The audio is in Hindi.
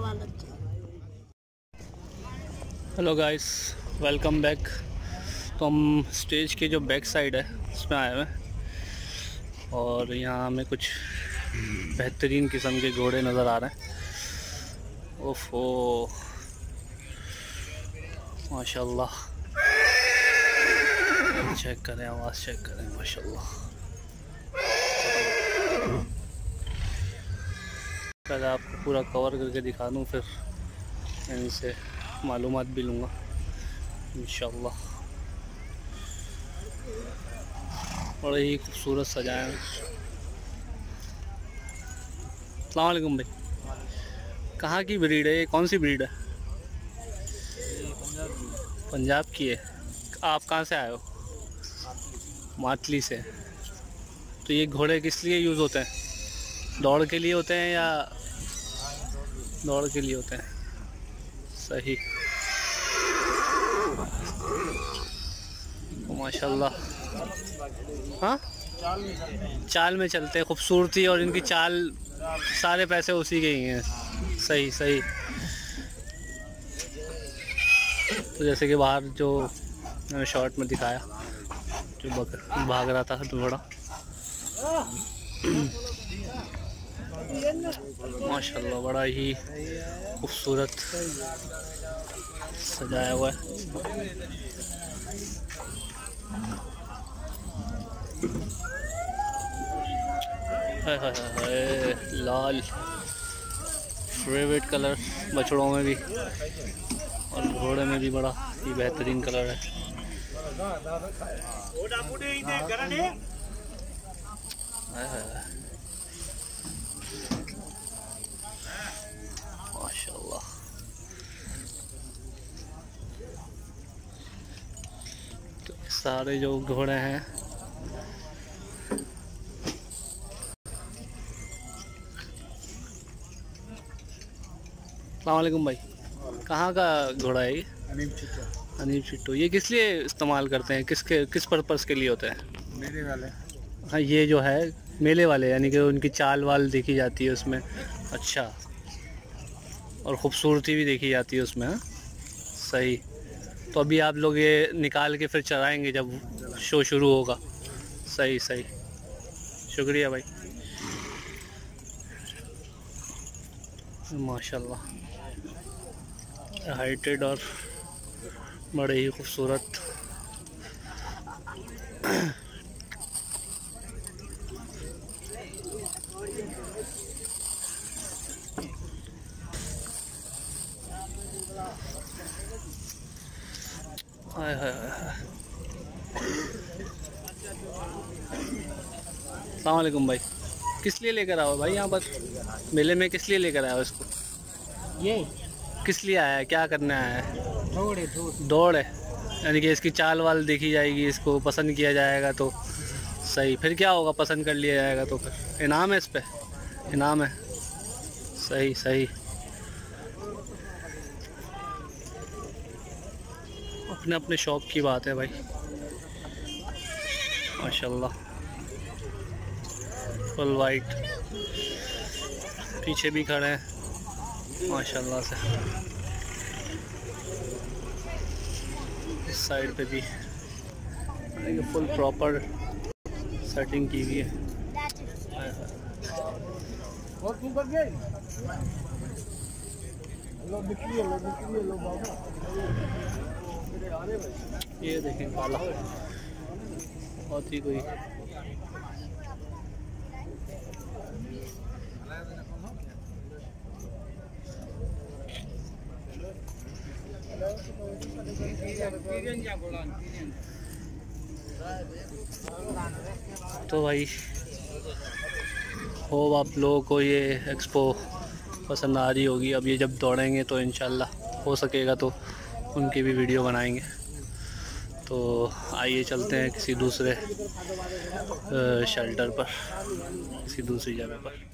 Hello guys, welcome back. तो हम स्टेज के जो बैक साइड है उसमें आए हुए हैं और यहाँ हमें कुछ बेहतरीन किस्म के घोड़े नज़र आ रहे हैं। ओफो, माशाल्लाह। चेक करें, आवाज़ चेक करें, माशाल्लाह। पहले आपको पूरा कवर करके दिखा दूँ, फिर इनसे मालूमात भी लूँगा इंशाल्लाह। बड़ा ही खूबसूरत सजाया है। अस्सलाम वालेकुम भाई, कहाँ की ब्रीड है ये? कौन सी ब्रीड है? पंजाब की है। आप कहाँ से आए हो? मातली से। तो ये घोड़े किस लिए यूज़ होते हैं? दौड़ के लिए होते हैं या? दौड़ के लिए होते हैं, सही। माशाल्लाह। हाँ, चाल में चलते हैं। खूबसूरती और इनकी चाल, सारे पैसे उसी के ही हैं। सही सही। तो जैसे कि बाहर जो मैंने शॉर्ट में दिखाया, जो भाग रहा था घोड़ा, माशाल्लाह बड़ा ही खूबसूरत सजाया हुआ है। हाय हाय हाय, लाल फेवरेट कलर बछड़ों में भी और घोड़े में भी बड़ा ही बेहतरीन कलर है। माशाल्लाह। तो सारे जो घोड़े हैं, अस्सलाम वालेकुम भाई, कहाँ का घोड़ा है ये? अनीब चिट्टू। ये किस लिए इस्तेमाल करते हैं? किस पर्पज़ के लिए होते हैं? मेले वाले। हाँ, ये जो है मेले वाले, यानी कि उनकी चाल वाल देखी जाती है उसमें। अच्छा, और ख़ूबसूरती भी देखी जाती है उसमें। हाँ, सही। तो अभी आप लोग ये निकाल के फिर चराएंगे जब शो शुरू होगा? सही सही, शुक्रिया भाई। माशाल्लाह, हाइटेड और बड़े ही खूबसूरत। हाय हाय हाय। अस्सलाम वालेकुम भाई, किस लिए लेकर आओ भाई यहाँ पर मेले में? किस लिए लेकर आया हो इसको? ये किस लिए आया है, क्या करने आया है? दौड़ दौड़ है, यानी कि इसकी चाल वाल देखी जाएगी, इसको पसंद किया जाएगा तो सही। फिर क्या होगा, पसंद कर लिया जाएगा तो फिर इनाम है, इस पे इनाम है। सही सही। अपने अपने शौक़ की बात है भाई। माशाल्लाह, फुल वाइट। पीछे भी खड़े हैं माशाल्लाह से। इस साइड पे भी फुल प्रॉपर सेटिंग की हुई है। ये देखें, काला बहुत ही कोई तो भाई, होप आप लोगों को ये एक्सपो पसंद आ रही होगी। अब ये जब दौड़ेंगे तो इंशाल्लाह हो सकेगा तो उनकी भी वीडियो बनाएंगे। तो आइए चलते हैं किसी दूसरे शेल्टर पर, किसी दूसरी जगह पर।